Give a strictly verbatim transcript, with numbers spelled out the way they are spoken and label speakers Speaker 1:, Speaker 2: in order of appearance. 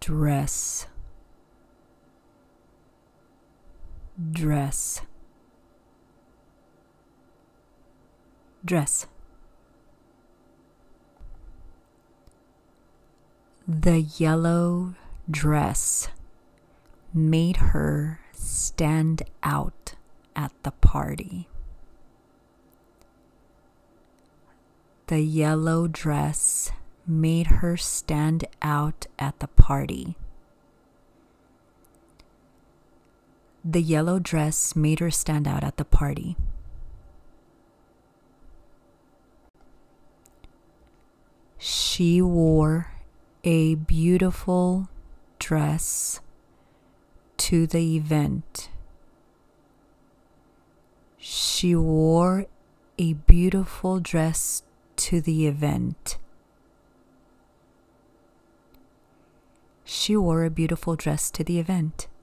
Speaker 1: dress, dress, dress. The yellow dress made her stand out at the party. The yellow dress made her stand out at the party. The yellow dress made her stand out at the party. She wore a beautiful dress to the event. She wore a beautiful dress to the event. She wore a beautiful dress to the event.